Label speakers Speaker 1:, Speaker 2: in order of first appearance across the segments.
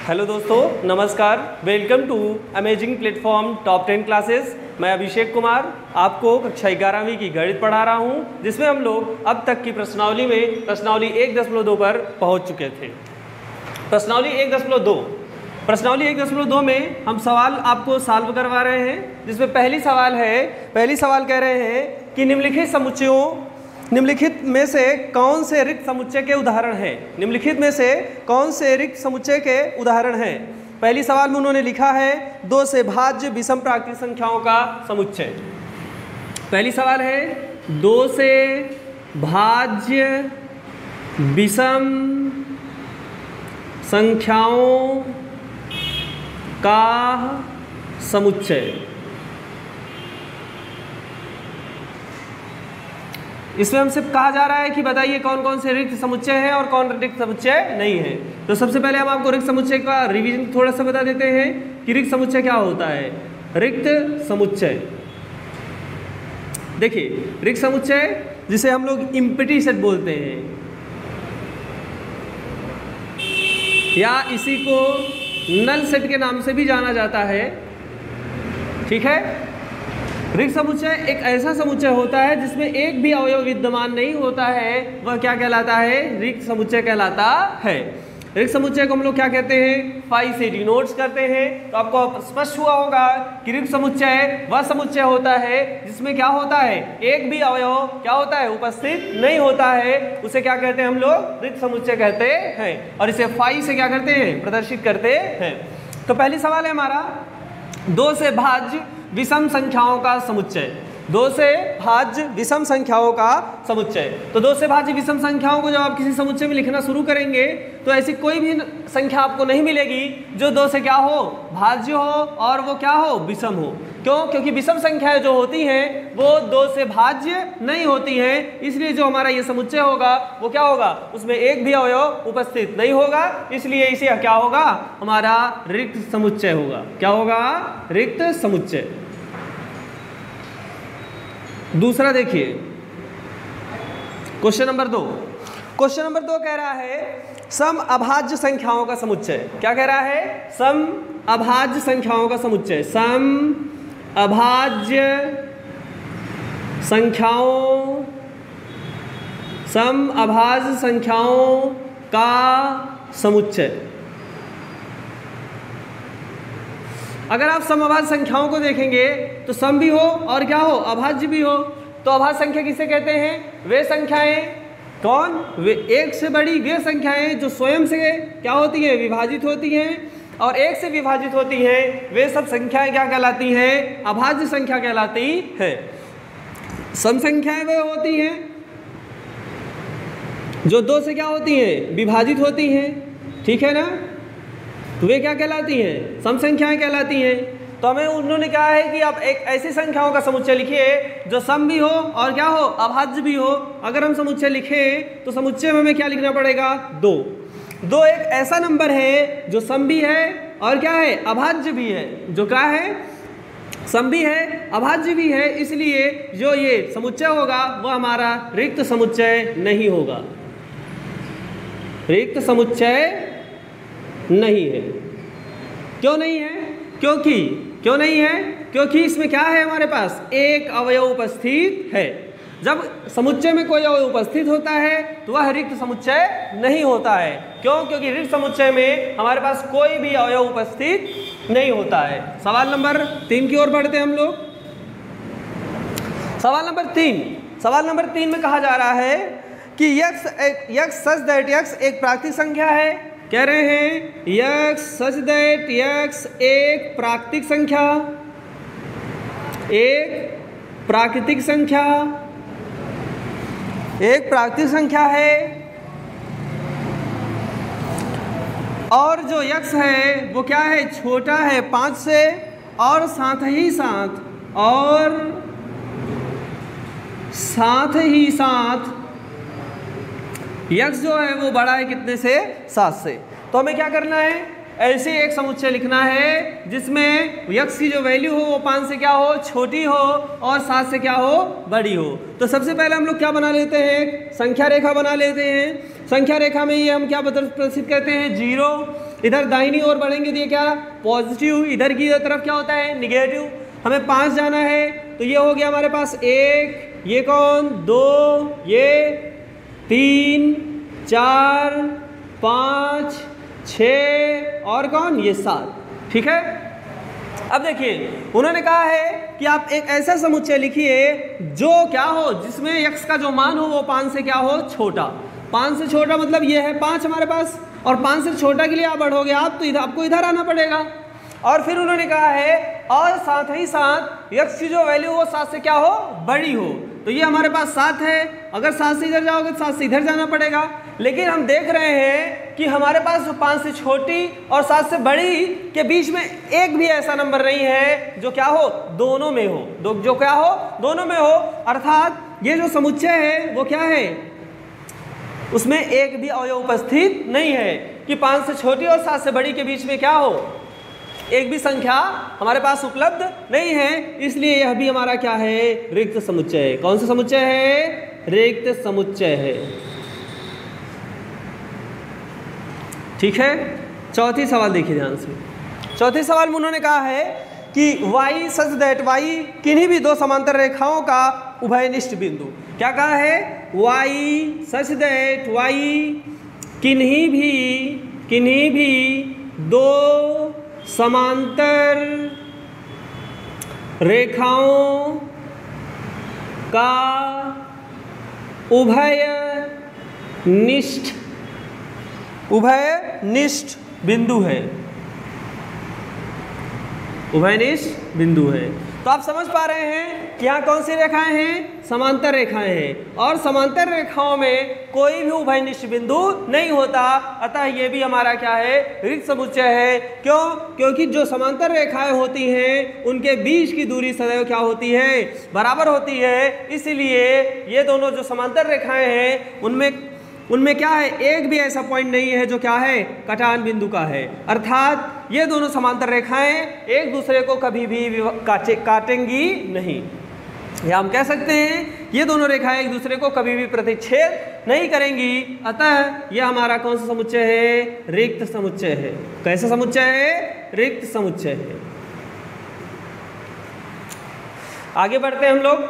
Speaker 1: Hello दोस्तों, नमस्कार। Welcome to amazing platform top 10 classes. मैं अभिषेक कुमार आपको कक्षा 11वीं की गणित पढ़ा रहा हूं, जिसमें हम लोग अब तक की प्रश्नावली में प्रश्नावली 1.2 पर पहुंच चुके थे। प्रश्नावली 1.2 में हम सवाल आपको सॉल्व करवा रहे हैं, जिसमें पहली सवाल कह रहे हैं कि निम्नलिखित में से कौन से रिक्त समुच्चय के उदाहरण हैं। निम्नलिखित में से कौन से रिक्त समुच्चय के उदाहरण हैं। पहली सवाल में उन्होंने लिखा है 2 से भाज्य विषम प्राकृतिक संख्याओं का समुच्चय। पहली सवाल है 2 से भाज्य विषम संख्याओं का समुच्चय। इसमें हमसे कहा जा रहा है कि बताइए कौन कौन से रिक्त समुच्चय हैं और कौन रिक्त समुच्चय नहीं है। तो सबसे पहले हम आपको रिक्त समुच्चय का रिवीजन थोड़ा सा बता देते हैं कि रिक्त समुच्चय क्या होता है। रिक्त समुच्चय, देखिए रिक्त समुच्चय जिसे हम लोग इम्पटी सेट बोलते हैं, या इसी को नल सेट के नाम से भी जाना जाता है। ठीक है, रिक्त समुच्चय एक ऐसा समुच्चय होता है जिसमें एक भी अवयव विद्यमान नहीं होता है, वह क्या कहलाता है? रिक्त समुच्चय कहलाता है। रिक्त समुच्चय को हम लोग क्या कहते हैं? फाई से डिनोट्स करते हैं। तो आपको स्पष्ट हुआ होगा कि रिक्त समुच्चय वह समुच्चय होता है जिसमें क्या होता है? एक भी अवयव क्या होता है? उपस्थित नहीं होता है। उसे क्या कहते हैं हम लोग? रिक्त समुच्चय कहते हैं, और इसे फाई से क्या करते हैं? प्रदर्शित करते हैं। तो पहली सवाल है हमारा 2 से भाज्य विषम संख्याओं का समुच्चय। 2 से भाज्य विषम संख्याओं का समुच्चय। तो 2 से भाज्य विषम संख्याओं को जब आप किसी समुच्चय में लिखना शुरू करेंगे तो ऐसी कोई भी संख्या आपको नहीं मिलेगी जो 2 से क्या हो? भाज्य हो और वो क्या हो? विषम हो। क्यों? क्योंकि विषम संख्याएं जो होती हैं वो 2 से भाज्य नहीं होती हैं। इसलिए जो हमारा ये समुच्चय होगा वो क्या होगा? उसमें एक भी अवयव उपस्थित नहीं होगा, इसलिए इसे क्या होगा? हमारा रिक्त समुच्चय होगा। क्या होगा? रिक्त समुच्चय। दूसरा देखिए क्वेश्चन नंबर 2। क्वेश्चन नंबर 2 कह रहा है सम अभाज्य संख्याओं का समुच्चय। क्या कह रहा है? सम अभाज्य संख्याओं का समुच्चय। सम अभाज्य संख्याओं का समुच्चय। अगर आप समअभाज्य संख्याओं को देखेंगे तो सम भी हो और क्या हो? अभाज्य भी हो। तो अभाज्य संख्या किसे कहते हैं? वे संख्याएं कौन? वे एक से बड़ी वे संख्याएं जो स्वयं से क्या होती हैं? विभाजित होती हैं, और एक से विभाजित होती हैं। वे सब संख्याएं क्या कहलाती हैं? अभाज्य संख्या कहलाती है। सम संख्याएं वे होती हैं जो 2 से क्या होती हैं? विभाजित होती हैं। ठीक है ना? तो वे क्या कहलाती हैं? सम संख्याएं कहलाती हैं। तो हमें उन्होंने कहा है कि आप एक ऐसी संख्याओं का समुच्चय लिखिए जो सम भी हो और क्या हो? अभाज्य भी हो। अगर हम समुच्चय लिखें तो समुच्चय में हमें क्या लिखना पड़ेगा? 2। 2 एक ऐसा नंबर है जो सम भी है और क्या है? अभाज्य भी है। जो क्या है? सम भी है, अभाज्य भी है। इसलिए जो ये समुच्चय होगा वह हमारा रिक्त समुच्चय नहीं होगा। रिक्त समुच्चय नहीं है। क्यों नहीं है? क्यों नहीं है? क्योंकि इसमें क्या है? हमारे पास एक अवयव उपस्थित है। जब समुच्चय में कोई अवयव उपस्थित होता है तो वह रिक्त समुच्चय नहीं होता है। क्यों? क्योंकि रिक्त समुच्चय में हमारे पास कोई भी अवयव उपस्थित नहीं होता है। सवाल नंबर 3 की ओर बढ़ते हैं हम लोग। सवाल नंबर 3 में कहा जा रहा है कि यक्स सच दैट यक्स एक प्राकृतिक संख्या है। कह रहे हैं यक्स सच दैट यक्स एक प्राकृतिक संख्या है, और जो यक्स है वो क्या है? छोटा है 5 से, और साथ ही साथ यक्स जो है वो बड़ा है कितने से? 7 से। तो हमें क्या करना है? ऐसे एक समुच्चय लिखना है जिसमें यक्स की जो वैल्यू हो वो 5 से क्या हो? छोटी हो, और 7 से क्या हो? बड़ी हो। तो सबसे पहले हम लोग क्या बना लेते हैं? संख्या रेखा बना लेते हैं। संख्या रेखा में ये हम क्या प्रदर्शित करते हैं? 0। इधर दाहिनी ओर बढ़ेंगे तो ये क्या पॉजिटिव, इधर की तरफ क्या होता है निगेटिव। हमें 5 जाना है तो ये हो गया हमारे पास 1, ये कौन 2, ये 3, 4, 5, 6 और कौन ये 7। ठीक है, अब देखिए उन्होंने कहा है कि आप एक ऐसा समुच्चय लिखिए जो क्या हो, जिसमें x का जो मान हो वो 5 से क्या हो छोटा। 5 से छोटा मतलब ये है 5 हमारे पास, और 5 से छोटा के लिए आप बढ़ोगे आप तो आपको इधर आना पड़ेगा। और फिर उन्होंने कहा है और साथ ही साथ x की जो वैल्यू वो 7 से क्या हो बड़ी हो। तो ये हमारे पास 7 है, अगर 7 से इधर जाओगे तो 7 से इधर जाना पड़ेगा। लेकिन हम देख रहे हैं कि हमारे पास जो 5 से छोटी और 7 से बड़ी के बीच में एक भी ऐसा नंबर नहीं है जो क्या हो दोनों में हो, जो क्या हो दोनों में हो। अर्थात ये जो समुच्चय है वो क्या है, उसमें एक भी अवयव उपस्थित नहीं है कि 5 से छोटी और 7 से बड़ी के बीच में क्या हो एक भी संख्या हमारे पास उपलब्ध नहीं है। इसलिए यह भी हमारा क्या है रिक्त समुच्चय है। कौन सा समुच्चय है, रिक्त समुच्चय है। ठीक है, चौथी सवाल देखिए ध्यान से। चौथे सवाल में उन्होंने कहा है कि y सच दैट y किन्हीं भी दो समांतर रेखाओं का उभयनिष्ठ बिंदु। क्या कहा है, y सच दैट y किन्हीं भी दो समांतर रेखाओं का उभयनिष्ठ बिंदु है, उभयनिष्ठ बिंदु है। तो आप समझ पा रहे हैं कि यहाँ कौन सी रेखाएं हैं, समांतर रेखाएं हैं, और समांतर रेखाओं में कोई भी उभयनिष्ठ बिंदु नहीं होता। अतः ये भी हमारा क्या है रिक्त समुच्चय है। क्यों, क्योंकि जो समांतर रेखाएं होती हैं उनके बीच की दूरी सदैव क्या होती है बराबर होती है। इसलिए ये दोनों जो समांतर रेखाएं हैं उनमें क्या है एक भी ऐसा पॉइंट नहीं है जो क्या है कटान बिंदु का है। अर्थात ये दोनों समांतर रेखाएं एक दूसरे को कभी भी काटेंगी नहीं, या हम कह सकते हैं ये दोनों रेखाएं एक दूसरे को कभी भी प्रतिच्छेद नहीं करेंगी। अतः यह हमारा कौन सा समुच्चय है, रिक्त समुच्चय है। कैसा समुच्चय है, रिक्त समुच्चय है। आगे बढ़ते हैं हम लोग।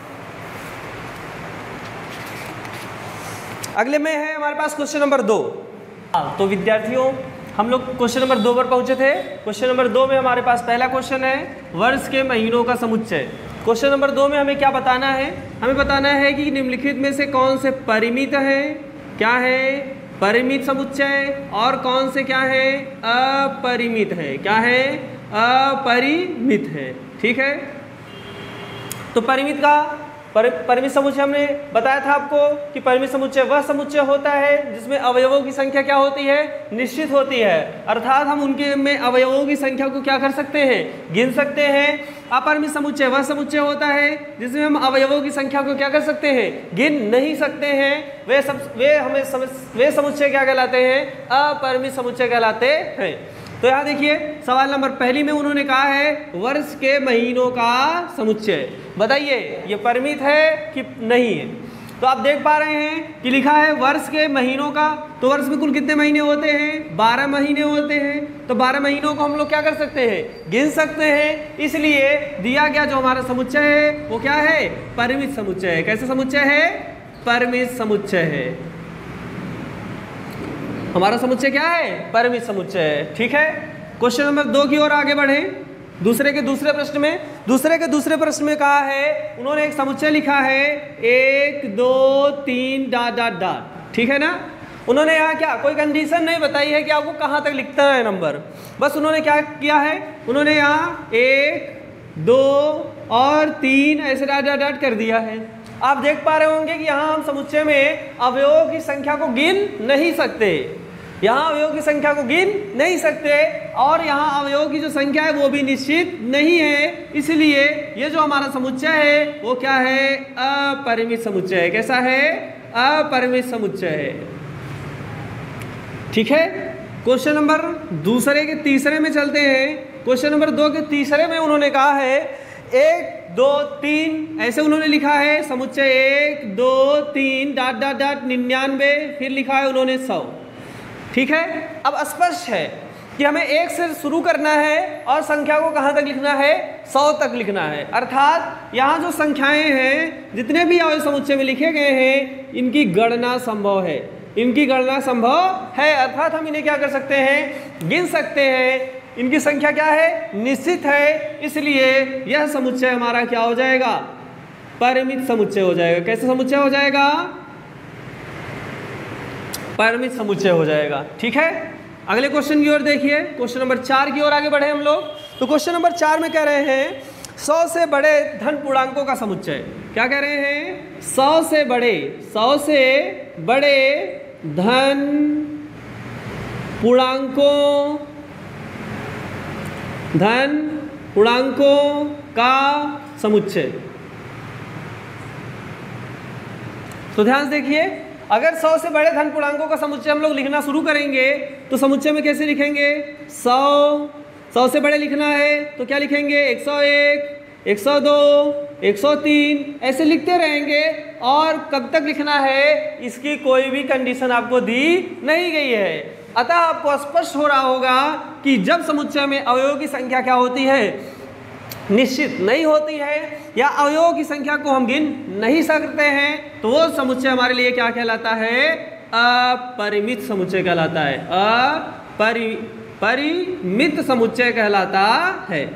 Speaker 1: अगले में है हमारे पास क्वेश्चन नंबर 2। तो विद्यार्थियों हम लोग क्वेश्चन नंबर 2 पर पहुंचे थे। क्वेश्चन नंबर 2 में हमारे पास पहला क्वेश्चन है वर्ष के महीनों का समुच्चय। क्वेश्चन नंबर 2 में हमें क्या बताना है, हमें बताना है कि निम्नलिखित में से कौन से परिमित है, क्या है परिमित समुच्चय, और कौन से क्या है अपरिमित है, क्या है अपरिमित है। ठीक है, तो परिमित समुच्चय हमने बताया था आपको कि परिमित समुच्चय वह समुच्चय होता है जिसमें अवयवों की संख्या क्या होती है निश्चित होती है। अर्थात हम उनके में अवयवों की संख्या को क्या कर सकते हैं गिन सकते हैं। अपरिमित समुच्चय वह समुच्चय होता है जिसमें हम अवयवों की संख्या को क्या कर सकते हैं गिन नहीं सकते हैं। वे समुच्चय क्या कहलाते हैं अपरिमित समुच्चय कहलाते हैं। तो यहाँ देखिए सवाल नंबर पहली में उन्होंने कहा है वर्ष के महीनों का समुच्चय। बताइए ये परिमित है कि नहीं है। तो आप देख पा रहे हैं कि लिखा है वर्ष के महीनों का। तो वर्ष में कुल कितने महीने होते हैं 12 महीने होते हैं। तो 12 महीनों को हम लोग क्या कर सकते हैं गिन सकते हैं। इसलिए दिया गया जो हमारा समुच्चय है वो क्या है परिमित समुच्चय है। कैसा समुच्चय है परिमित समुच्चय है। हमारा समुच्चय क्या है परिमित समुच्चय है। ठीक है, क्वेश्चन नंबर 2 की ओर आगे बढ़े। दूसरे के दूसरे प्रश्न में कहा है उन्होंने एक समुच्चय लिखा है 1 2 3 ... ठीक है ना। उन्होंने यहाँ क्या कोई कंडीशन नहीं बताई है कि आपको कहाँ तक लिखता है नंबर। बस उन्होंने क्या किया है उन्होंने यहाँ 1 2 और 3 ऐसे ... कर दिया है। आप देख पा रहे होंगे कि यहाँ हम समुच्चय में अवयवों की संख्या को गिन नहीं सकते। यहाँ अवयवों की संख्या को गिन नहीं सकते और यहाँ अवयवों की जो संख्या है वो भी निश्चित नहीं है। इसलिए ये जो हमारा समुच्चय है वो क्या है अपरिमित समुच्चय है। कैसा है अपरिमित समुच्चय है। ठीक है, क्वेश्चन नंबर दूसरे के तीसरे में चलते हैं। क्वेश्चन नंबर 2 के तीसरे में उन्होंने कहा है 1 2 3 ऐसे उन्होंने लिखा है समुच्चय 1 2 3 ... 99 फिर लिखा है उन्होंने 100। ठीक है, अब स्पष्ट है कि हमें 1 से शुरू करना है और संख्या को कहाँ तक लिखना है, 100 तक लिखना है। अर्थात यहाँ जो संख्याएं हैं, जितने भी अवयव समुच्चय में लिखे गए हैं, इनकी गणना संभव है, इनकी गणना संभव है। अर्थात हम इन्हें क्या कर सकते हैं, गिन सकते हैं। इनकी संख्या क्या है, निश्चित है। इसलिए यह समुच्चय हमारा क्या हो जाएगा, परिमित समुच्चय हो जाएगा। कैसे समुच्चय हो जाएगा, परिमित समुच्चय हो जाएगा। ठीक है, अगले क्वेश्चन की ओर देखिए, क्वेश्चन नंबर 4 की ओर आगे बढ़े हम लोग। तो क्वेश्चन नंबर 4 में कह रहे हैं 100 से बड़े धन पूर्णांकों का समुच्चय। क्या कह रहे हैं, 100 से बड़े धन पूर्णांकों का समुच्चय। तो ध्यान से देखिए, अगर 100 से बड़े धन पूर्णांकों का समुच्चय हम लोग लिखना शुरू करेंगे तो समुच्चय में कैसे लिखेंगे, 100 से बड़े लिखना है तो क्या लिखेंगे, 101, 102, 103 ऐसे लिखते रहेंगे। और कब तक लिखना है, इसकी कोई भी कंडीशन आपको दी नहीं गई है। अतः आपको स्पष्ट हो रहा होगा कि जब समुच्चय में अवयवों की संख्या क्या होती है, निश्चित नहीं होती है, या अवयवों की संख्या को हम गिन नहीं सकते हैं, तो वो समुच्चय हमारे लिए क्या कहलाता है, अपरिमित समुच्चय कहलाता है। परिमित समुच्चय कहलाता है,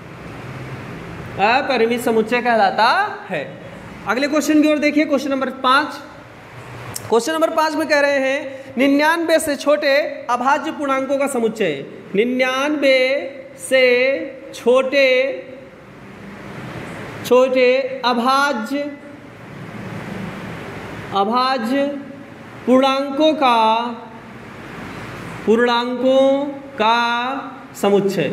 Speaker 1: अपरिमित समुच्चय कहलाता है। अगले क्वेश्चन की ओर देखिए, क्वेश्चन नंबर 5। क्वेश्चन नंबर 5 में कह रहे हैं 99 से छोटे अभाज्य पूर्णांकों का समुच्चय। 99 से छोटे अभाज्य पूर्णांकों का समुच्चय।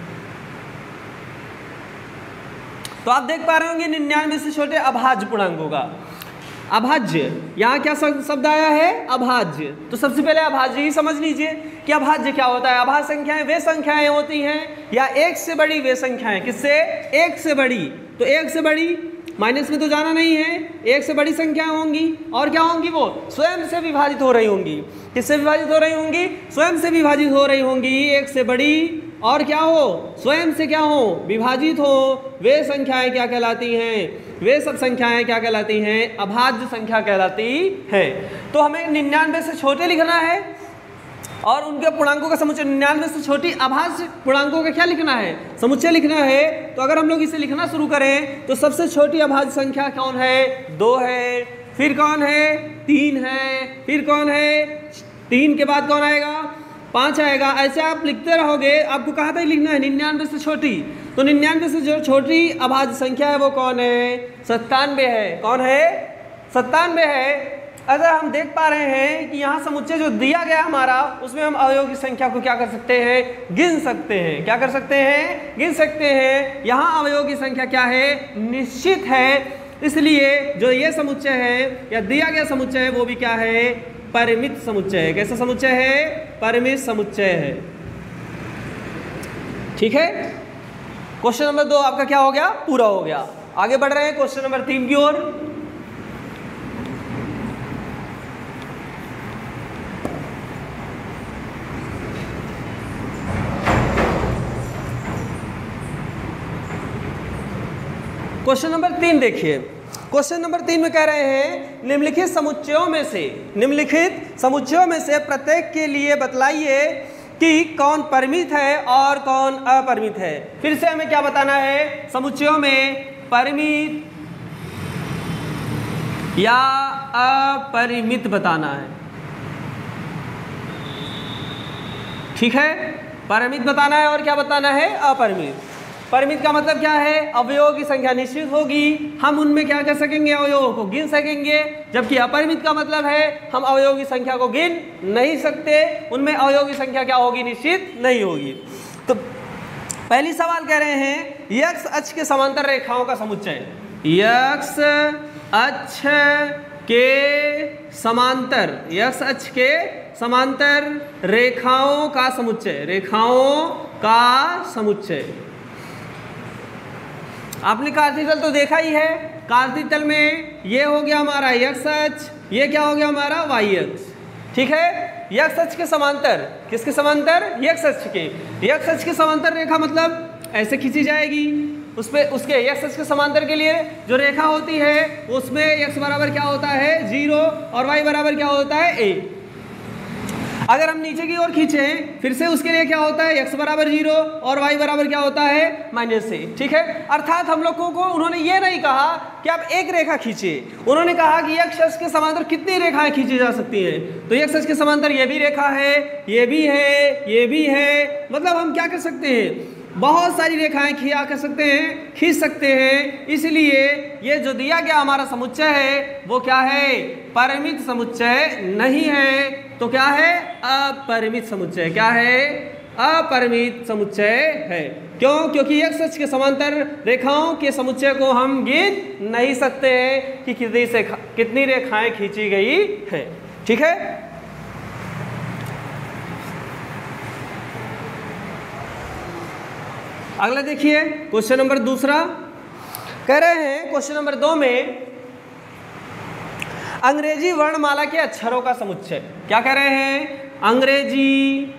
Speaker 1: तो आप देख पा रहे होंगे 99 से छोटे अभाज्य पूर्णांकों का। अभाज्य, यहाँ क्या शब्द आया है, अभाज्य। तो सबसे पहले अभाज्य ही समझ लीजिए कि अभाज्य क्या होता है। अभाज्य संख्याएं वे संख्याएं होती हैं या 1 से बड़ी वे संख्याएं। किससे, 1 से बड़ी। तो 1 से बड़ी, माइनस में तो जाना नहीं है, 1 से बड़ी संख्याएं होंगी। और क्या होंगी, वो स्वयं से विभाजित हो रही होंगी। किससे विभाजित हो रही होंगी, स्वयं से विभाजित हो रही होंगी। 1 से बड़ी और क्या हो, स्वयं से क्या हो, विभाजित हो, वे संख्याएं क्या कहलाती हैं, वे सब संख्याएं क्या कहलाती हैं, अभाज्य संख्या कहलाती हैं। तो हमें 99 से छोटे लिखना है और उनके पूर्णांकों का समुच्चय। 99 से छोटी अभाज्य पूर्णांकों का क्या लिखना है, समुच्चय लिखना है। तो अगर हम लोग इसे लिखना शुरू करें तो सबसे छोटी अभाज्य संख्या कौन है, 2 है। फिर कौन है, 3 है। फिर कौन है, 3 के बाद कौन आएगा, 5 आएगा। ऐसे आप लिखते रहोगे। आपको कहाँ तक लिखना है, 99 से छोटी। तो 99 से जो छोटी अभाज्य संख्या है वो कौन है, 97 है। कौन है, 97 है। अगर हम देख पा रहे हैं कि यहाँ समुच्चय जो दिया गया हमारा, उसमें हम अवयवों की संख्या को क्या कर सकते हैं, गिन सकते हैं। क्या कर सकते हैं, गिन सकते हैं। यहाँ अवयवों की संख्या क्या है, निश्चित है। इसलिए जो ये समुच्चय है या दिया गया समुच्चय है वो भी क्या है, परिमित समुच्चय है। कैसा समुच्चय है, परिमित समुच्चय है। ठीक है, क्वेश्चन नंबर 2 आपका क्या हो गया, पूरा हो गया। आगे बढ़ रहे हैं क्वेश्चन नंबर 3 की ओर। क्वेश्चन नंबर 3 देखिए। क्वेश्चन नंबर 3 में कह रहे हैं निम्नलिखित समुच्चयों में से प्रत्येक के लिए बतलाइए कि कौन परिमित है और कौन अपरिमित है। फिर से हमें क्या बताना है, समुच्चयों में परिमित या अपरिमित बताना है। ठीक है, परिमित बताना है और क्या बताना है, अपरिमित। परिमित का मतलब क्या है, अवयवों की संख्या निश्चित होगी, हम उनमें क्या कर सकेंगे, अवयवों को गिन सकेंगे। जबकि अपरिमित का मतलब है हम अवयवों की संख्या को गिन नहीं सकते, उनमें अवयवों की संख्या क्या होगी, निश्चित नहीं होगी। तो पहली सवाल कह रहे हैं x अक्ष के समांतर रेखाओं का समुच्चय। x अक्ष के समांतर रेखाओं का समुच्चय। आपने कार्तीय तल तो देखा ही है। कार्तीय तल में ये हो गया हमारा x अक्ष, ये क्या हो गया हमारा y अक्ष। ठीक है, x अक्ष के समांतर, किसके समांतर? x अक्ष के। x अक्ष के समांतर रेखा मतलब ऐसे खींची जाएगी, उसपे उसके x अक्ष के समांतर के लिए जो रेखा होती है उसमें x बराबर क्या होता है 0 और y बराबर क्या होता है a। अगर हम नीचे की ओर खींचें फिर से उसके लिए क्या होता है x बराबर 0 और y बराबर क्या होता है -a। ठीक है, अर्थात हम लोगों को उन्होंने ये नहीं कहा कि आप एक रेखा खींचिए, उन्होंने कहा कि x अक्ष के समांतर कितनी रेखाएं खींची जा सकती हैं। तो x अक्ष के समांतर ये भी रेखा है, ये भी है, ये भी है, मतलब हम क्या कर सकते हैं, बहुत सारी रेखाएं खींच सकते हैं। इसलिए ये जो दिया गया हमारा समुच्चय है वो क्या है? परिमित समुच्चय नहीं है। तो क्या है? अपरिमित समुच्चय। क्या है? अपरिमित समुच्चय है। क्यों? क्योंकि x अक्ष के समांतर रेखाओं के समुच्चय को हम गिन नहीं सकते हैं कि कितनी रेखाएं खींची गई है। ठीक है, अगला देखिए क्वेश्चन नंबर दूसरा कह रहे हैं, क्वेश्चन नंबर 2 में अंग्रेजी वर्णमाला के अक्षरों का समुच्चय। क्या कह रहे हैं? अंग्रेजी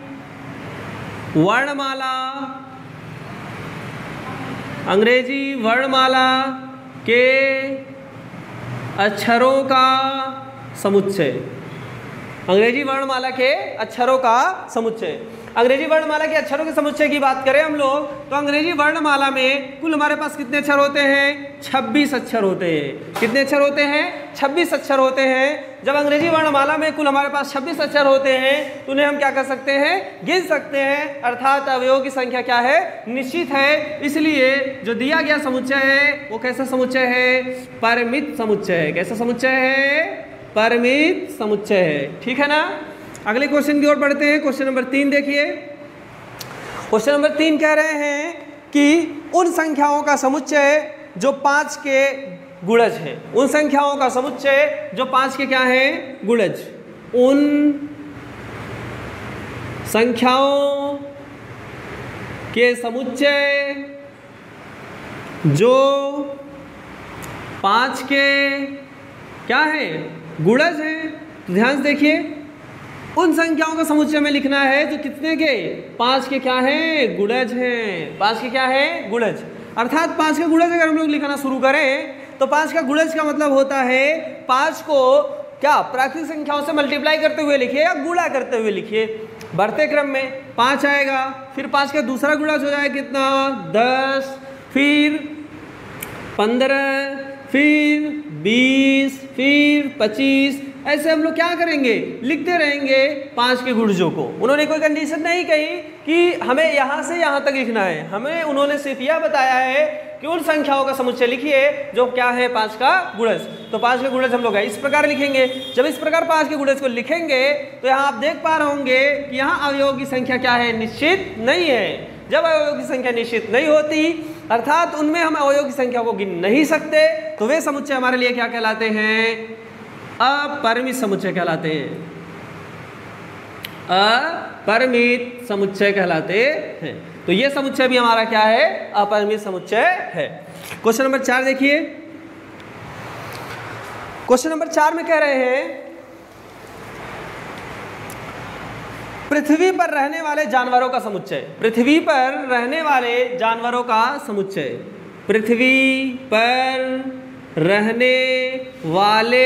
Speaker 1: वर्णमाला के अक्षरों का समुच्चय। अंग्रेजी वर्णमाला के अक्षरों का समुच्चय। अंग्रेजी वर्णमाला के अक्षरों के समुच्चय की बात करें हम लोग तो अंग्रेजी वर्णमाला में कुल हमारे पास कितने अक्षर होते हैं? 26 अक्षर होते हैं। कितने अक्षर होते हैं? 26 अक्षर होते हैं। जब अंग्रेजी वर्णमाला में कुल हमारे पास 26 अक्षर होते हैं तो उन्हें हम क्या कर सकते हैं? गिन सकते हैं, अर्थात अवयवों की संख्या क्या है? निश्चित है। इसलिए जो दिया गया समुच्चय है वो कैसा समुच्चय है? परिमित समुच्चय है। कैसा समुच्चय है? परिमित समुच्चय है। ठीक है ना। अगले क्वेश्चन की ओर बढ़ते हैं। क्वेश्चन नंबर 3 देखिए। क्वेश्चन नंबर 3 कह रहे हैं कि उन संख्याओं का समुच्चय जो 5 के गुणज है। उन संख्याओं का समुच्चय जो 5 के क्या है? गुणज। उन संख्याओं के समुच्चय जो 5 के क्या है? गुणज है। तो ध्यान से देखिए, उन संख्याओं का समुच्चय में लिखना है जो कितने के? 5 के क्या है? गुणज हैं। 5 के क्या है? गुणज। अर्थात 5 के गुणज अगर हम लोग लिखना शुरू करें तो 5 का गुणज का मतलब होता है 5 को क्या प्राकृतिक संख्याओं से मल्टीप्लाई करते हुए लिखिए या गुणा करते हुए लिखिए। बढ़ते क्रम में 5 आएगा, फिर 5 का दूसरा गुणज हो जाएगा कितना? 10, फिर 15, फिर 20, फिर 25। ऐसे हम लोग क्या करेंगे? लिखते रहेंगे 5 के गुणजों को। उन्होंने कोई कंडीशन नहीं कही कि हमें यहाँ से यहाँ तक लिखना है, हमें उन्होंने सिर्फ यह बताया है कि उन संख्याओं का समुच्चय लिखिए जो क्या है? 5 का गुणज। तो 5 के गुणज हम लोग इस प्रकार लिखेंगे। जब इस प्रकार 5 के गुणज को लिखेंगे तो यहाँ आप देख पा रहे होंगे कि यहाँ अवयवों की संख्या क्या है? निश्चित नहीं है। जब अवयवों की संख्या निश्चित नहीं होती अर्थात उनमें हम अवयवों की संख्या को गिन नहीं सकते तो वे समुच्चय हमारे लिए क्या कहलाते हैं? अपरिमित समुच्चय कहलाते हैं। अपरिमित समुच्चय कहलाते हैं। तो ये समुच्चय भी हमारा क्या है? अपरिमित समुच्चय है। क्वेश्चन नंबर 4 देखिए। क्वेश्चन नंबर 4 में कह रहे हैं पृथ्वी पर रहने वाले जानवरों का समुच्चय। पृथ्वी पर रहने वाले जानवरों का समुच्चय। पृथ्वी पर रहने वाले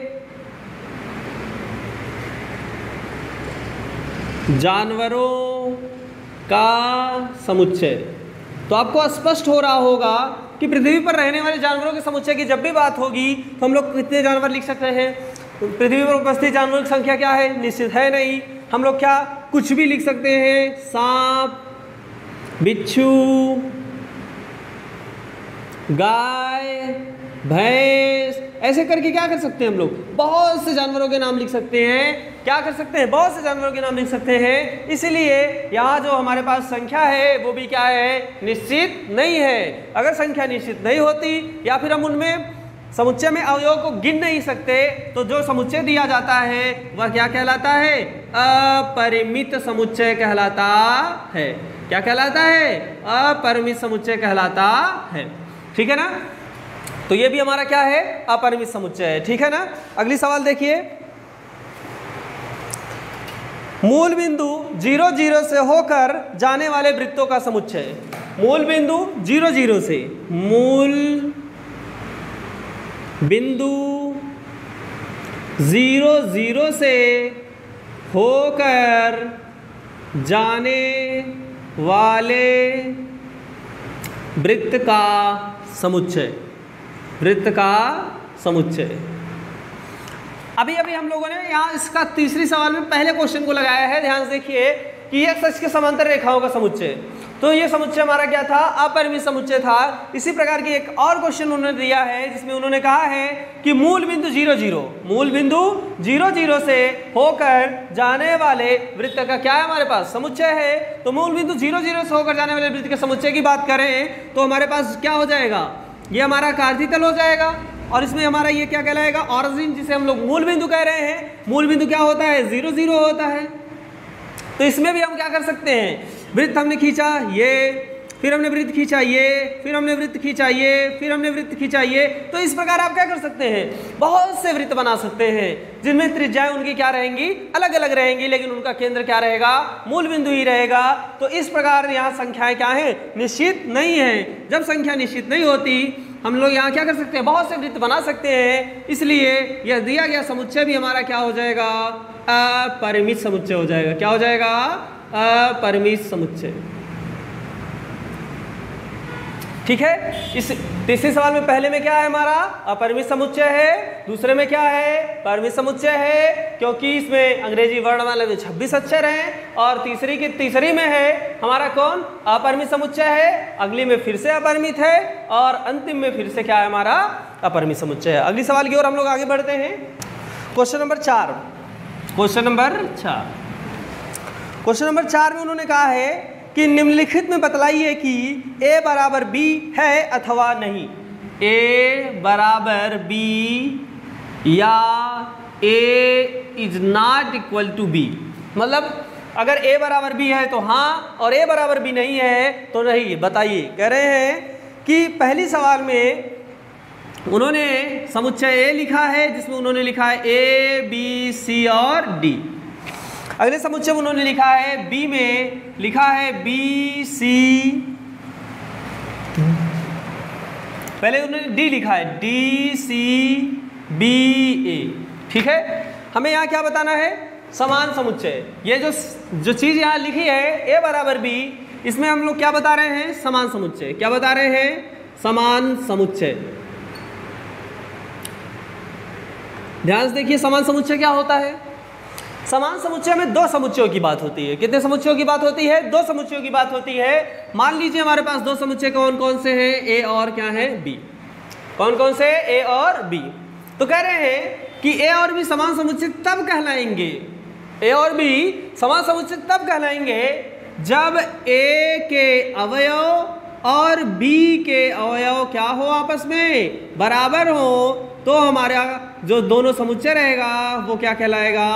Speaker 1: जानवरों का समुच्चय। तो आपको स्पष्ट हो रहा होगा कि पृथ्वी पर रहने वाले जानवरों के समुच्चय की जब भी बात होगी तो हम लोग कितने जानवर लिख सकते हैं? पृथ्वी पर उपस्थित जानवरों की संख्या क्या है? निश्चित है नहीं। हम लोग क्या कुछ भी लिख सकते हैं? सांप, बिच्छू, गाय, भैंस, ऐसे करके क्या कर सकते हैं? हम लोग बहुत से जानवरों के नाम लिख सकते हैं। क्या कर सकते हैं? बहुत से जानवरों के नाम लिख सकते हैं। इसीलिए यहाँ जो हमारे पास संख्या है वो भी क्या है? निश्चित नहीं है। अगर संख्या निश्चित नहीं होती या फिर हम उनमें समुच्चय में अवयवों को गिन नहीं सकते तो जो समुच्चय दिया जाता है वह क्या कहलाता है? अपरिमित समुच्चय कहलाता है। क्या कहलाता है? अपरिमित समुच्चय कहलाता है। ठीक है ना। तो ये भी हमारा क्या है? अपरिमित समुच्चय है। ठीक है ना। अगली सवाल देखिए। मूल बिंदु 0 0 से होकर जाने वाले वृत्तों का समुच्चय। मूल बिंदु 0 0 से, मूल बिंदु 0 0 से होकर जाने वाले वृत्त का समुच्चय। वृत्त का समुच्चय। अभी हम लोगों ने यहाँ इसका तीसरी सवाल में पहले क्वेश्चन को लगाया है। ध्यान से देखिए कि ये सच के समांतर रेखाओं का समुच्चय, तो ये समुच्चय हमारा क्या था? अपरिमित समुच्चय था। इसी प्रकार की एक और क्वेश्चन उन्होंने दिया है जिसमें उन्होंने कहा है कि मूल बिंदु 0 0, मूल बिंदु 0 0 से होकर जाने वाले वृत्त का क्या है हमारे पास? समुच्चय है। तो मूल बिंदु 0 0 से होकर जाने वाले वृत्त के समुच्चय की बात करें तो हमारे पास क्या हो जाएगा? ये हमारा कार्तीय तल हो जाएगा और इसमें हमारा ये क्या कहलाएगा? ऑरिजिन, जिसे हम लोग मूल बिंदु कह रहे हैं। मूल बिंदु क्या होता है? 0 0 होता है। तो इसमें भी हम क्या कर सकते हैं? वृत्त हमने खींचा ये, फिर हमने वृत्त खींचा ये, फिर हमने वृत्त खींचा ये, फिर हमने वृत्त खींचा ये। तो इस प्रकार आप क्या कर सकते हैं? बहुत से वृत्त बना सकते हैं जिनमें त्रिज्याएं उनकी क्या रहेंगी? अलग अलग रहेंगी, लेकिन उनका केंद्र क्या रहेगा? मूल बिंदु ही रहेगा। तो इस प्रकार यहाँ संख्याएं क्या है? निश्चित नहीं है। जब संख्या निश्चित नहीं होती हम लोग यहाँ क्या कर सकते हैं? बहुत से वृत्त बना सकते हैं। इसलिए यह दिया गया समुच्चय भी हमारा क्या हो जाएगा? अपरिमित समुच्चय हो जाएगा। क्या हो जाएगा? अपरिमित समुच्चय। ठीक है। इस तीसरे सवाल में पहले में क्या है हमारा? अपरिमित समुच्चय है। दूसरे में क्या है? परिमित समुच्चय है, क्योंकि इसमें अंग्रेजी वर्णमाला में 26 अक्षर हैं। और तीसरी में है हमारा कौन? अपरिमित समुच्चय है। अगली में फिर से अपरिमित है और अंतिम में फिर से क्या है हमारा? अपरिमित समुच्चय है। अगली सवाल की ओर हम लोग आगे बढ़ते हैं। Question number 4। क्वेश्चन नंबर 4 में उन्होंने कहा है कि निम्नलिखित में बतलाइए कि a बराबर b है अथवा नहीं। a बराबर b या a is not equal to b। मतलब अगर a बराबर b है तो हाँ, और a बराबर b नहीं है तो नहीं। बताइए। कह रहे हैं कि पहली सवाल में उन्होंने समुच्चय a लिखा है जिसमें उन्होंने लिखा है a b c और d। अगले समुच्चय में उन्होंने लिखा है b में लिखा है b c, पहले उन्होंने d लिखा है d c b a। ठीक है। हमें यहाँ क्या बताना है? समान समुच्चय। ये जो चीज यहाँ लिखी है a बराबर b, इसमें हम लोग क्या बता रहे हैं? समान समुच्चय। क्या बता रहे हैं? समान समुच्चय। ध्यान से देखिए समान समुच्चय क्या होता है। समान समुच्चय में दो समुच्चयों की बात होती है। कितने समुच्चयों की बात होती है? दो समुच्चयों की बात होती है। मान लीजिए हमारे पास दो समुच्चय कौन कौन से हैं? ए और क्या है? बी। कौन कौन से? ए और बी। तो कह रहे हैं कि ए और बी समान समुच्चय तब कहलाएंगे, ए और बी समान समुच्चय तब कहलाएंगे जब ए के अवयव और बी के अवयव क्या हो? आपस में बराबर हो। तो हमारा जो दोनों समुच्चय रहेगा वो क्या कहलाएगा?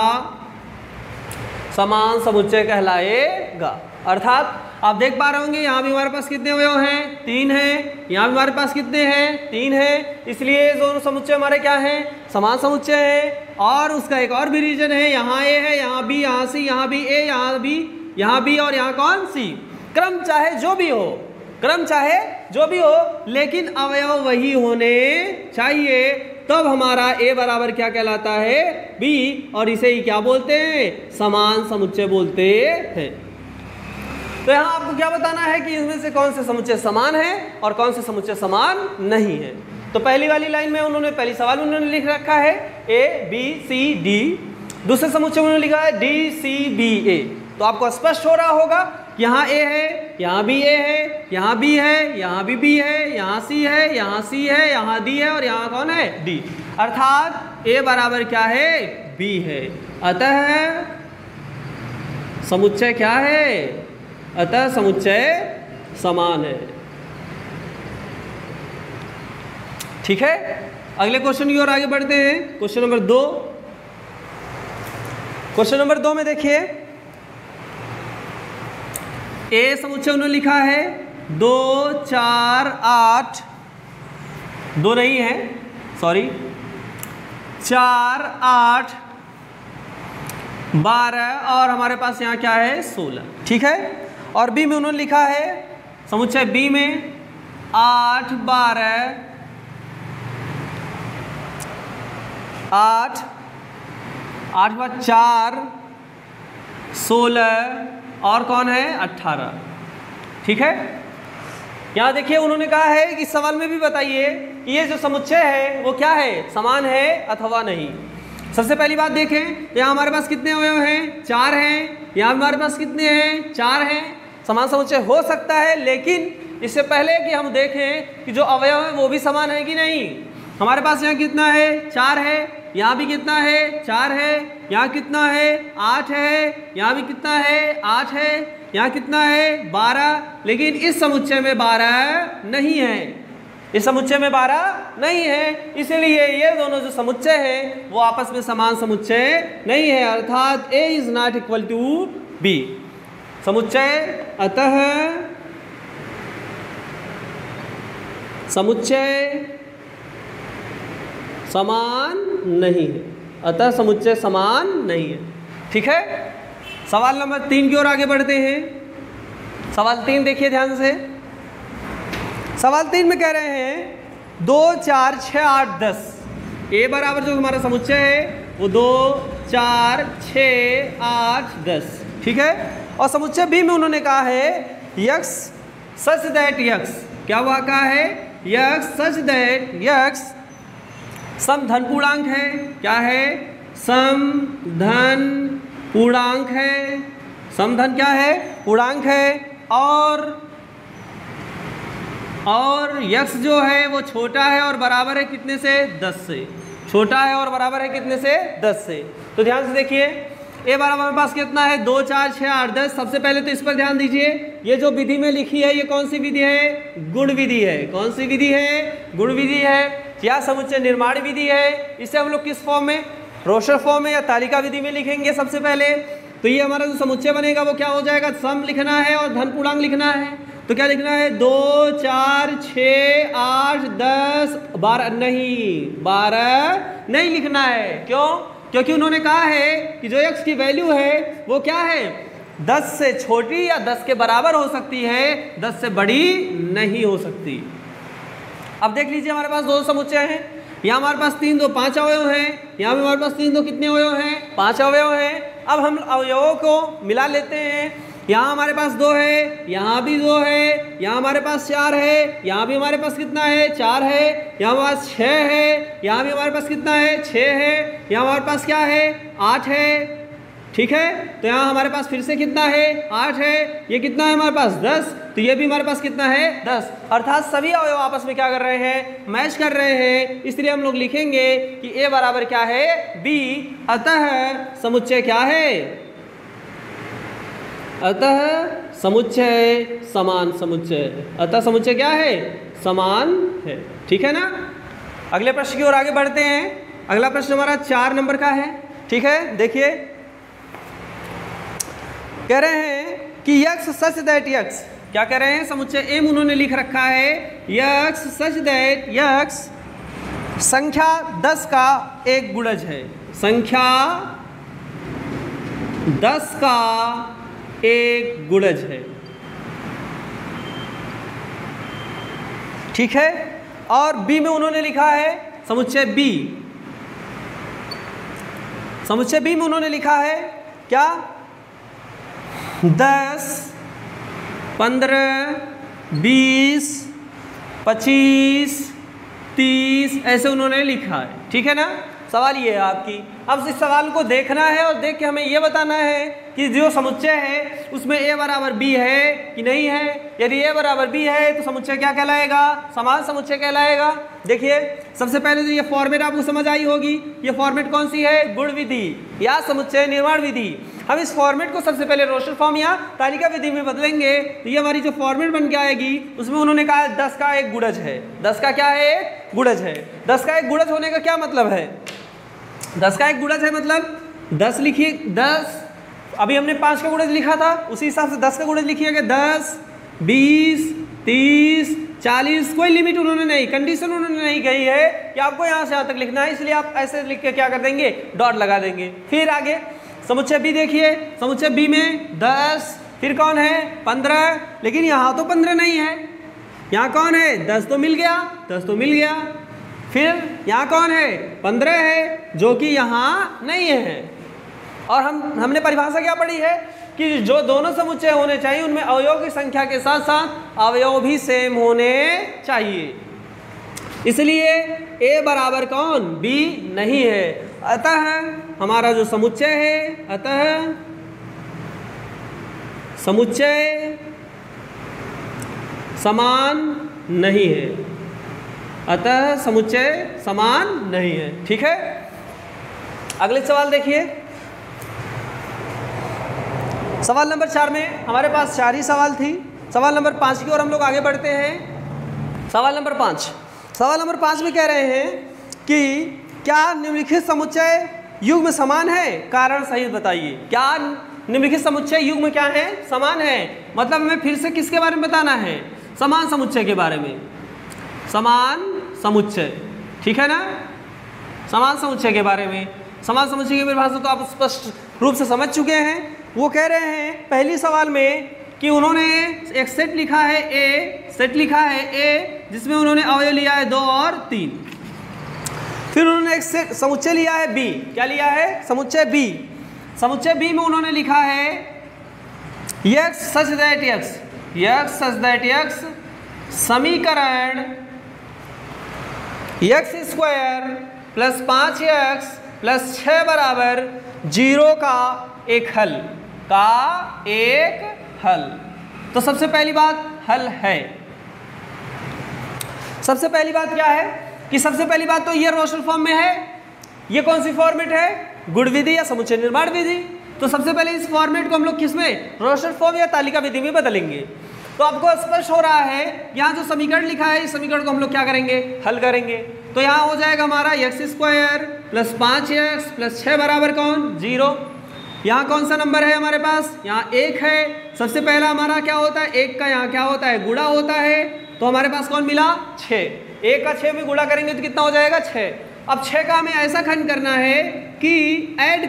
Speaker 1: समान समुच्चय कहलाएगा। अर्थात आप देख पा रहे होंगे यहाँ भी हमारे पास कितने अवयव हैं? 3 हैं। यहाँ भी हमारे पास कितने हैं? 3 हैं। इसलिए दोनों समुच्चय हमारे क्या हैं? समान समुच्चय है। और उसका एक और भी रीजन है, यहाँ ए है, यहाँ बी, यहाँ सी, यहाँ भी ए, यहाँ बी और यहाँ कौन? सी। क्रम चाहे जो भी हो, क्रम चाहे जो भी हो, लेकिन अवयव वही होने चाहिए। तब हमारा a बराबर क्या कहलाता है? b। और इसे ही क्या बोलते हैं? समान समुच्चय बोलते हैं। तो यहाँ आपको क्या बताना है कि इनमें से कौन से समुच्चय समान है और कौन से समुच्चय समान नहीं है। तो पहली वाली लाइन में उन्होंने, पहली सवाल में उन्होंने लिख रखा है a b c d। दूसरे समुच्चय में उन्होंने लिखा है d c b a। तो आपको स्पष्ट हो रहा होगा यहाँ a है, यहाँ भी a है, यहाँ b है, यहाँ भी b है, यहाँ c है, यहाँ c है, यहाँ d है और यहाँ कौन है? d। अर्थात a बराबर क्या है? b है। अतः समुच्चय क्या है? अतः समुच्चय समान है। ठीक है। अगले क्वेश्चन की ओर आगे बढ़ते हैं। Question number 2। क्वेश्चन नंबर 2 में देखिए ए समुच्चय उन्होंने लिखा है 2 4 8, 2 नहीं है, सॉरी, 4 8 12 और हमारे पास यहाँ क्या है 16, ठीक है। और बी में उन्होंने लिखा है समुच्चय बी में 8 12 8 8 बार 4 16 और कौन है 18, ठीक है। यहाँ देखिए उन्होंने कहा है कि सवाल में भी बताइए कि ये जो समुच्चय है वो क्या है, समान है अथवा नहीं। सबसे पहली बात देखें, यहाँ हमारे पास कितने अवयव हैं, 4 हैं। यहाँ हमारे पास कितने हैं, 4 हैं। समान समुच्चय हो सकता है, लेकिन इससे पहले कि हम देखें कि जो अवयव है वो भी समान है कि नहीं। हमारे पास यहाँ कितना है, 4 है। यहाँ भी कितना है, 4 है। यहाँ कितना है, 8 है। यहाँ भी कितना है, 8 है। यहाँ कितना है, 12। लेकिन इस समुच्चय में 12 नहीं है, इस समुच्चय में 12 नहीं है। इसलिए ये दोनों जो समुच्चय है वो आपस में समान समुच्चय नहीं है, अर्थात A is not equal to B। समुच्चय अतः समुच्चय समान नहीं है, अतः समुच्चय समान नहीं है, ठीक है। सवाल नंबर 3 की ओर आगे बढ़ते हैं। सवाल 3 देखिए ध्यान से। सवाल 3 में कह रहे हैं 2 4 6 8 10। ए बराबर जो हमारा समुच्चय है वो 2 4 6 8 10, ठीक है। और समुच्चय बी में उन्होंने कहा है यक्स सच दैट यक्स, क्या हुआ कहा है, यक्स सच दैट यक्स सम धन पूर्णांक है। क्या है, सम धन पूर्णांक है। सम धन क्या है, पूर्णांक है। और यक्स जो है वो छोटा है और बराबर है कितने से, 10 से। छोटा है और बराबर है कितने से, 10 से। तो ध्यान से देखिए, ए बराबर हमारे पास कितना है, 2 4 6 8 10। सबसे पहले तो इस पर ध्यान दीजिए, ये जो विधि में लिखी है ये कौन सी विधि है, गुण विधि है। कौन सी विधि है, गुण विधि है। या समुच्चय निर्माण विधि है। इसे हम लोग किस फॉर्म में, रोस्टर फॉर्म में या तालिका विधि में लिखेंगे सबसे पहले। तो ये हमारा जो समुच्चय बनेगा वो क्या हो जाएगा, सम लिखना है और धन पूर्णांक लिखना है। तो क्या लिखना है, 2 4 6 8 10 12 नहीं, 12 नहीं लिखना है। क्यों, क्योंकि उन्होंने कहा है कि जो x की वैल्यू है वो क्या है, 10 से छोटी या 10 के बराबर हो सकती है, 10 से बड़ी नहीं हो सकती। अब देख लीजिए हमारे पास 2 समुच्चय हैं। यहाँ हमारे पास 3 2 5 अवयव हैं। यहाँ भी हमारे पास 3 2 कितने अवयव हैं, 5 अवयव हैं। अब हम अवयवों को मिला लेते हैं। यहाँ हमारे पास 2 है, यहाँ भी 2 है, यहाँ हमारे पास 4 है, यहाँ भी हमारे पास कितना है, 4 है, यहाँ हमारे पास 6 है, यहाँ भी हमारे पास कितना है, 6 है, यहाँ हमारे पास क्या है, 8 है, ठीक है। तो यहाँ हमारे पास फिर से कितना है, 8 है। ये कितना है हमारे पास, 10। तो ये भी हमारे पास कितना है, 10। अर्थात सभी अवयव आपस में क्या कर रहे हैं, मैच कर रहे हैं। इसलिए हम लोग लिखेंगे कि ए बराबर क्या है, बी। अतः समुच्चय क्या है, अतः समुच्चय समान समुच्चय। अतः समुच्चय क्या है, समान है, ठीक है ना। अगले प्रश्न की ओर आगे बढ़ते हैं। अगला प्रश्न हमारा 4 नंबर का है, ठीक है। देखिए कह रहे हैं कि यक्स सच दैट यक्स, क्या कह रहे हैं, समुच्चय एम उन्होंने लिख रखा है, यक्स सच दैट यक्स संख्या 10 का एक गुणज है। संख्या 10 का एक गुणज है, ठीक है। और बी में उन्होंने लिखा है समुच्चय बी। समुच्चय बी में उन्होंने लिखा है क्या, 10 15 20 25 30 ऐसे उन्होंने लिखा है, ठीक है ना। सवाल ये है आपकी, अब इस सवाल को देखना है और देख के हमें ये बताना है कि जो समुच्चय है उसमें a बराबर b है कि नहीं है। यदि a बराबर b है तो समुच्चय क्या कहलाएगा, समान समुच्चय कहलाएगा। देखिए सबसे पहले तो ये फॉर्मेट आपको समझ आई होगी। ये फॉर्मेट कौन सी है, गुण विधि या समुच्चय निर्माण विधि। हम इस फॉर्मेट को सबसे पहले रोस्टर फॉर्म या तालिका विधि में बदलेंगे तो ये हमारी जो फॉर्मेट बन के आएगी उसमें उन्होंने कहा 10 का एक गुणज है। 10 का क्या है, एक गुणज है। 10 का एक गुणज होने का क्या मतलब है, 10 का एक गुणज है मतलब 10 लिखिए, 10 अभी हमने 5 का गुणज लिखा था उसी हिसाब से 10 का गुणज लिखिएगा। 10 20 30 40 कोई लिमिट उन्होंने नहीं, कंडीशन उन्होंने नहीं कही है कि आपको यहाँ से यहाँ तक लिखना है, इसलिए आप ऐसे लिख के क्या कर देंगे, डॉट लगा देंगे। फिर आगे समुच्चय बी देखिए, समुच्चय बी में 10, फिर कौन है 15, लेकिन यहाँ तो 15 नहीं है, यहाँ कौन है 10 तो मिल गया, 10 तो मिल गया, फिर यहाँ कौन है 15 है जो कि यहाँ नहीं है। और हमने परिभाषा क्या पढ़ी है कि जो दोनों समुच्चय होने चाहिए उनमें अवयव की संख्या के साथ साथ अवयव भी सेम होने चाहिए, इसलिए ए बराबर कौन बी नहीं है। अतः हमारा जो समुच्चय है, अतः समुच्चय समान नहीं है, अतः समुच्चय समान नहीं है। ठीक है, अगले सवाल देखिए, सवाल नंबर 4 में हमारे पास 4 ही सवाल थी। सवाल नंबर 5 की ओर हम लोग आगे बढ़ते हैं। सवाल नंबर 5 में कह रहे हैं कि क्या निम्नलिखित समुच्चय युग्म समान है, कारण सहित बताइए। क्या निम्नलिखित समुच्चय युग्म क्या है, समान है। मतलब हमें फिर से किसके बारे में बताना है, समान समुच्चय के बारे में, समान समुच्चय, ठीक है ना, समान समुच्चय के बारे में। समान समुच्चय की परिभाषा तो आप स्पष्ट रूप से समझ चुके हैं। वो कह रहे हैं पहली सवाल में कि उन्होंने एक सेट लिखा है ए, सेट लिखा है ए जिसमें उन्होंने अवयव लिया है 2 और 3, फिर उन्होंने एक सेट समुच्चय लिया है बी। क्या लिया है, समुच्चय बी। समुच्चय बी में उन्होंने लिखा है x सच दैट x समीकरण x square plus 5x plus 6 बराबर 0 का एक हल, तो सबसे पहली बात हल है। सबसे पहली बात क्या है कि सबसे पहली बात तो ये रोस्टर फॉर्म में है। ये कौन सी फॉर्मेट है, गुण विधि या समुच्चय निर्माण विधि। तो सबसे पहले इस फॉर्मेट को हम लोग किसमें, रोस्टर फॉर्म या तालिका विधि में बदलेंगे। तो आपको स्पष्ट हो रहा है यहाँ जो समीकरण लिखा है इस समीकरण को हम लोग क्या करेंगे, हल करेंगे। तो यहाँ हो जाएगा हमारा x square plus 5x plus 6 बराबर कौन 0। यहाँ कौन सा नंबर है हमारे पास, यहाँ 1 है। सबसे पहला हमारा क्या होता है, 1 का यहाँ क्या होता है, गुणा होता है। तो हमारे पास कौन मिला 6, 1 का 6 में गुणा करेंगे तो कितना हो जाएगा 6। अब 6 का हमें ऐसा खंड करना है कि ऐड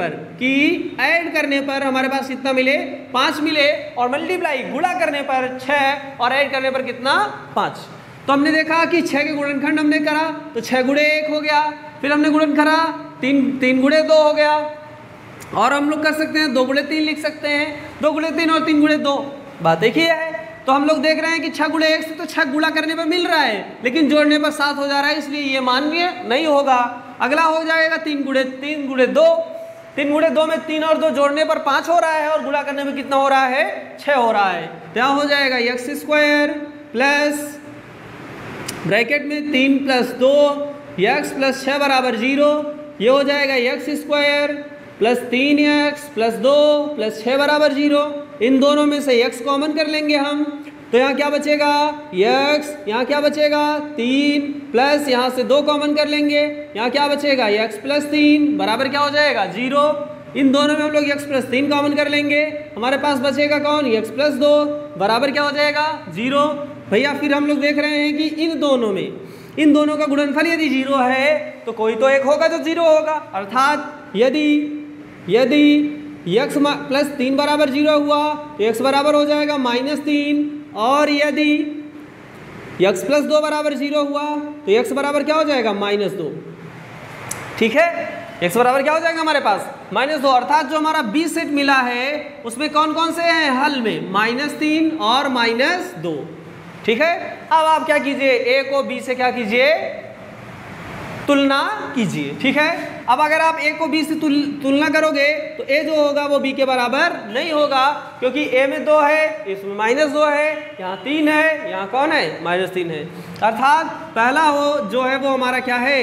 Speaker 1: करने पर हमारे पास कितना मिले 5 मिले, और मल्टीप्लाई गुणा करने पर 6 और ऐड करने पर कितना 5। तो हमने देखा कि 6 के गुणनखंड हमने करा तो 6 गुणे 1 हो गया, फिर हमने गुणन करा 3 गुणे 2 हो गया, और हम लोग कर सकते हैं 2 गुणे 3 लिख सकते हैं, 2 गुणे 3 और 3 गुणे 2, बात एक ही है। तो हम लोग देख रहे हैं कि 6 गुणे 1 से तो 6 गुणा करने पर मिल रहा है, लेकिन जोड़ने पर 7 हो जा रहा है, इसलिए ये मान्य नहीं होगा। अगला हो जाएगा 3 गुणे 2, 3 गुणे 2 में 3 और 2 जोड़ने पर 5 हो रहा है, और गुणा करने में कितना हो रहा है 6 हो रहा है। तो यहाँ हो जाएगा x स्क्वायर प्लस ब्रैकेट में 3 प्लस 2 x प्लस 6 बराबर 0। ये हो जाएगा x square plus 3x plus 2 plus 6 बराबर 0। इन दोनों में से x कॉमन कर लेंगे हम, तो यहाँ क्या बचेगा x, यहाँ क्या बचेगा 3 प्लस यहाँ से 2 कॉमन कर लेंगे, यहाँ क्या बचेगा x प्लस 3 बराबर क्या हो जाएगा 0। इन दोनों में हम लोग x प्लस 3 कॉमन कर लेंगे, हमारे पास बचेगा कौन x प्लस 2 बराबर क्या हो जाएगा 0। भैया फिर हम लोग देख रहे हैं कि इन दोनों का गुणनफल यदि 0 है तो कोई तो एक होगा जो 0 होगा, अर्थात यदि x प्लस 3 बराबर 0 हुआ तो x बराबर हो जाएगा -3, और यदि x प्लस 2 बराबर 0 हुआ तो x बराबर क्या हो जाएगा -2। ठीक है, x बराबर क्या हो जाएगा हमारे पास -2, अर्थात जो हमारा b सेट मिला है उसमें कौन कौन से हैं हल में -3 और -2। ठीक है, अब आप क्या कीजिए, a को b से क्या कीजिए तुलना कीजिए। ठीक है, अब अगर आप a को b से तुलना करोगे तो a जो होगा वो b के बराबर नहीं होगा, क्योंकि a में 2 है, इसमें -2 है, यहाँ 3 है, यहाँ कौन है -3 है। अर्थात पहला जो है वो हमारा क्या है,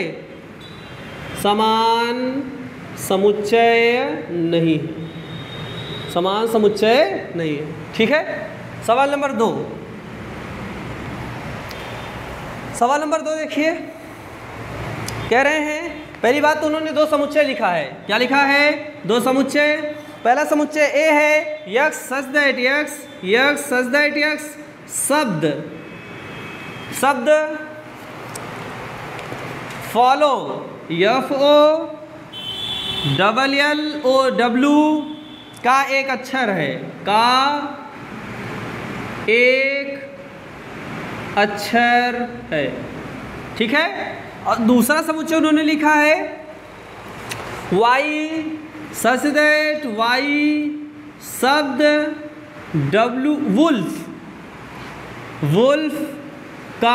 Speaker 1: समान समुच्चय नहीं है, समान समुच्चय नहीं है। ठीक है, सवाल नंबर 2 देखिए, कह रहे हैं पहली बात तो उन्होंने 2 समुच्चय लिखा है। क्या लिखा है, 2 समुच्चय। पहला समुच्चय ए है x सच दैट x शब्द follow FO double L O W का एक अक्षर है, का एक अक्षर है। ठीक है। और दूसरा समुच्चय उन्होंने लिखा है वाई सच दैट वाई शब्द डब्ल्यू वुल्फ, वुल्फ का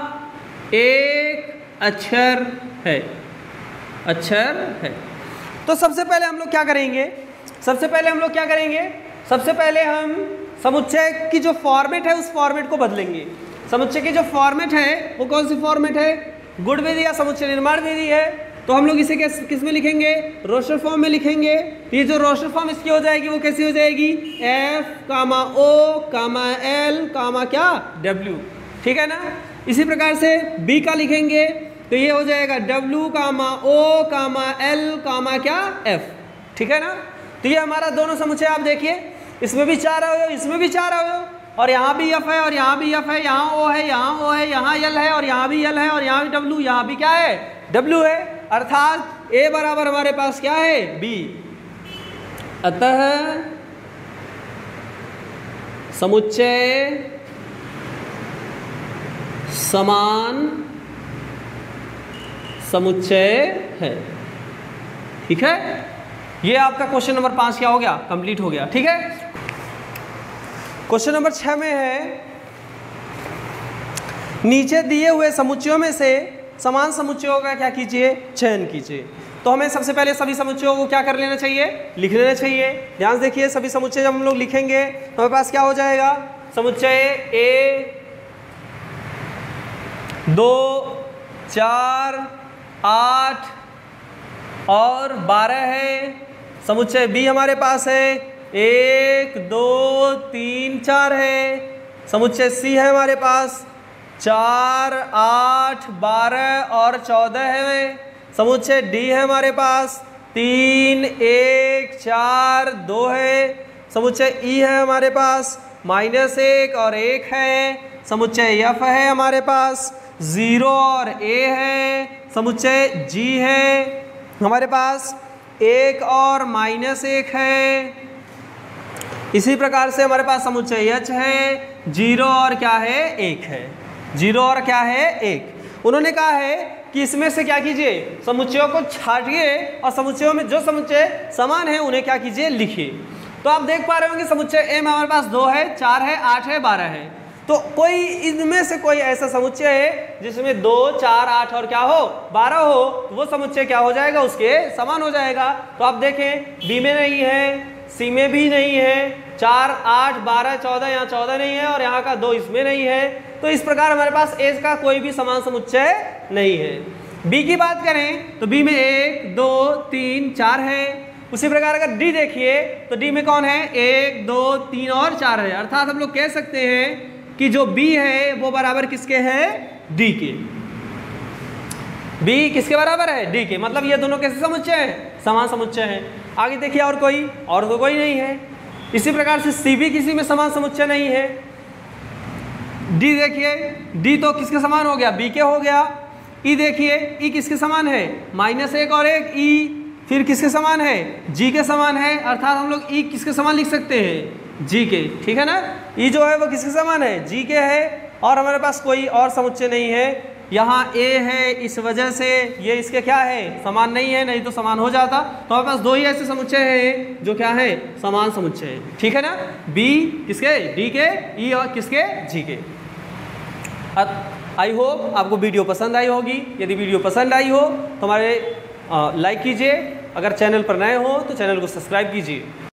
Speaker 1: एक अक्षर है, अक्षर है। तो सबसे पहले हम लोग क्या करेंगे, सबसे पहले हम समुच्चय की जो फॉर्मेट है उस फॉर्मेट को बदलेंगे। समुच्चय की जो फॉर्मेट है वो कौन सी फॉर्मेट है, गुण विधि या समुच्चय निर्माण विधि है। तो हम लोग इसे किस में लिखेंगे, रोस्टर फॉर्म में लिखेंगे। ये जो रोस्टर फॉर्म इसकी हो जाएगी वो कैसी हो जाएगी, एफ कामा ओ कामा एल कामा क्या डब्ल्यू। ठीक है ना। इसी प्रकार से बी का लिखेंगे तो ये हो जाएगा डब्ल्यू कामा ओ कामा एल कामा क्या एफ। ठीक है ना। तो ये हमारा दोनों समुच्चय आप देखिए, इसमें भी 4 अवयव, इसमें भी 4 अवयव, और यहाँ भी एफ है और यहाँ भी एफ है, यहाँ ओ है, यहाँ ओ है, यहाँ एल है और यहाँ भी एल है और यहाँ भी डब्ल्यू, यहाँ भी क्या है डब्ल्यू है। अर्थात ए बराबर हमारे पास क्या है बी। अतः समुच्चय समान समुच्चय है। ठीक है। ये आपका क्वेश्चन नंबर 5 क्या हो गया, कंप्लीट हो गया। ठीक है। क्वेश्चन नंबर 6 में है नीचे दिए हुए समुच्चयों में से समान समुच्चयों का क्या कीजिए, चयन कीजिए। तो हमें सबसे पहले सभी समुच्चयों को क्या कर लेना चाहिए, लिख लेना चाहिए। ध्यान से देखिए, सभी समुच्चय जब हम लोग लिखेंगे तो हमारे पास क्या हो जाएगा, समुच्चय ए 2 4 8 और 12 है। समुच्चय बी हमारे पास है 1 2 3 4 है। समुच्चय सी है हमारे पास 4 8 12 और 14 है। समुच्चय डी है हमारे पास 3 1 4 2 है। समुच्चय ई है हमारे पास -1 और 1 है। समुच्चय एफ है हमारे पास 0 और ए है। समुच्चय जी है हमारे पास 1 और -1 है। इसी प्रकार से हमारे पास समुच्चय एच है 0 और क्या है 1 है, 0 और क्या है 1। उन्होंने कहा है कि इसमें से क्या कीजिए, समुच्चयों को छाटिए और समुच्चयों में जो समुच्चय समान है उन्हें क्या कीजिए, लिखिए। तो आप देख पा रहे होंगे समुच्चय ए में हमारे पास 2 है 4 है 8 है 12 है। तो कोई इनमें से कोई ऐसा समुच्चय है जिसमें 2 4 8 और क्या हो 12 हो, तो वो समुच्चय क्या हो जाएगा, उसके समान हो जाएगा। तो आप देखें बी में नहीं है, सी में भी नहीं है, 4 8 12 14 यहाँ 14 नहीं है और यहाँ का 2 इसमें नहीं है। तो इस प्रकार हमारे पास ए का कोई भी समान समुच्चय नहीं है। बी की बात करें तो बी में 1 2 3 4 है। उसी प्रकार अगर डी देखिए तो डी में कौन है 1 2 3 और 4 है। अर्थात हम लोग कह सकते हैं कि जो बी है वो बराबर किसके है, डी के। बी किसके बराबर है, डी के। मतलब ये दोनों कैसे समुच्चय हैं, समान समुच्चय हैं। आगे देखिए और तो कोई नहीं है। इसी प्रकार से सी भी किसी में समान समुच्चय नहीं है। डी देखिए, डी तो किसके समान हो गया, बी के हो गया। ई देखिए, ई किसके समान है, -1 और 1 ई। फिर किसके समान है, जी के समान है। अर्थात हम लोग ई किसके समान लिख सकते हैं, जी के। ठीक है ना। ई जो है वो किसके समान है, जी के है। और हमारे पास कोई और समुच्चय नहीं है। यहाँ ए है, इस वजह से ये इसके क्या है, समान नहीं है, नहीं तो समान हो जाता। तो हमारे पास 2 ही ऐसे समुच्चय हैं जो क्या है, समान समुच्चय है। ठीक है ना। बी किसके, डी के, ई और किसके, जी के। आई होप आपको वीडियो पसंद आई होगी। यदि वीडियो पसंद आई हो तो हमारे लाइक कीजिए। अगर चैनल पर नए हो तो चैनल को सब्सक्राइब कीजिए।